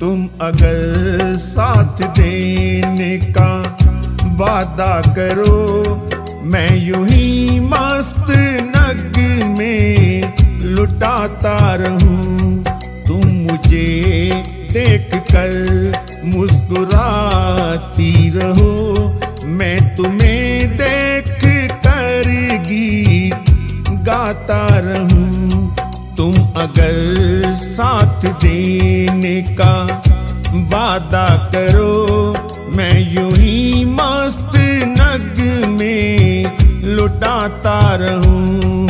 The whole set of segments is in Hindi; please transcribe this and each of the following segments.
तुम अगर साथ देने का वादा करो, मैं यूं ही मस्त नग में लुटाता रहूं। तुम मुझे देख कर मुस्कुराती रहो, मैं तुम्हें देख कर गीत गाता रहूं। तुम अगर साथ देने का वादा करो, मैं यूं ही मस्त नग में लुटाता रहूं।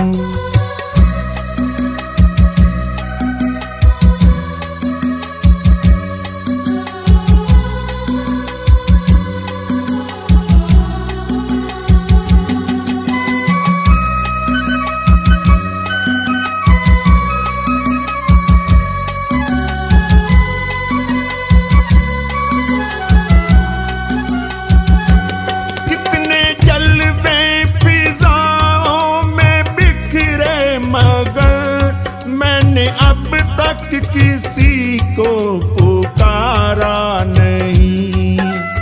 अब तक किसी को पुकारा नहीं,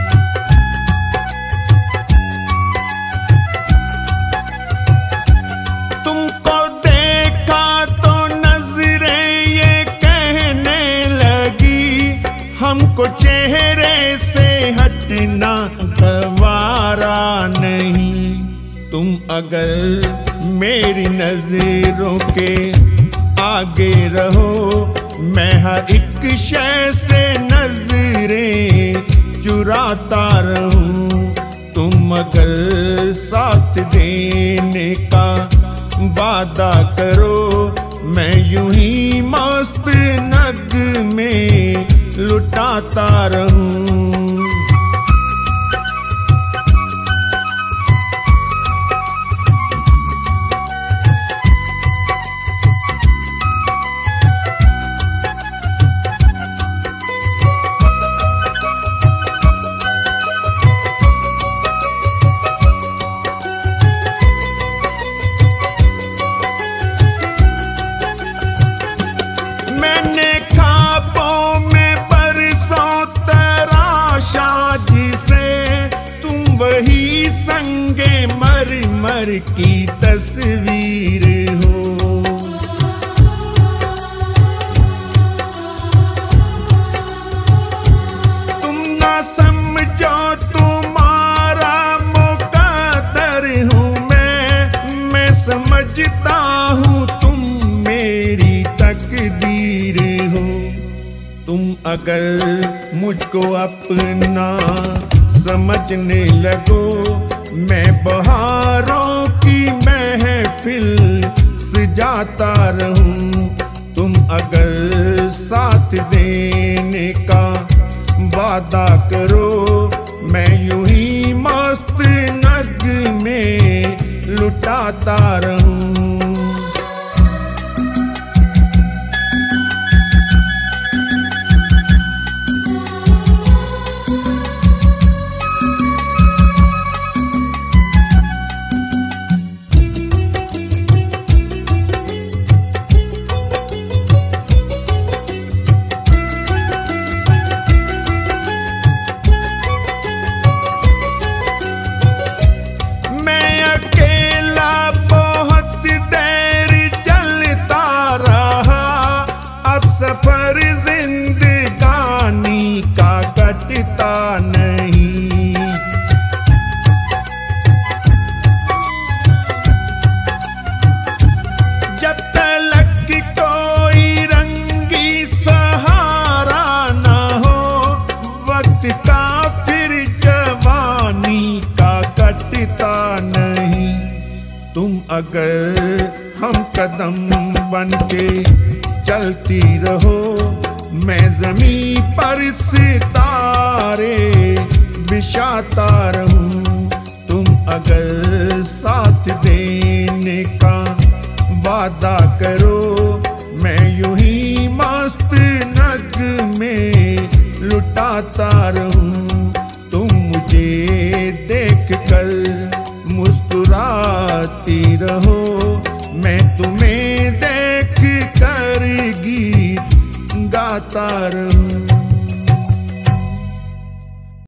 तुमको देखा तो नजरें ये कहने लगी, हमको चेहरे से हटना गवारा नहीं। तुम अगर मेरी नजरों के आगे रहो, मैं हर एक शय से नजरें चुराता रहूं। तुम अगर साथ देने का वादा करो, मैं यूं ही मस्त नग में लुटाता रहूं। मैंने ख्वाबों में बरसों तराशा जिसे, तुम वही संगे मर की तस्वीर हो। तुम ना समझो तुम्हारा मुकद्दर हूँ मैं समझता हूँ तुम मेरी तकदीर हो। तुम अगर मुझको अपना समझने लगो, मैं बहारों की महफिल सजाता रहूं। तुम अगर साथ देने का वादा करो, मैं यूं ही मस्त नग में लुटाता रहूं। सफर जिंदगानी का कटता नहीं, जब तक कोई रंगी सहारा न हो, वक्त का फिर जवानी का कटता नहीं। तुम अगर हम कदम बन के चलती रहो, मैं ज़मीं पर सितारे बिछाता रहूं। तुम अगर साथ देने का वादा करो, मैं यूं ही मस्त नग में लुटाता रहूं। तुम मुझे देख कर मुस्कुराती रहो, मैं तुम्हें देख कर गीत गाता रहूं।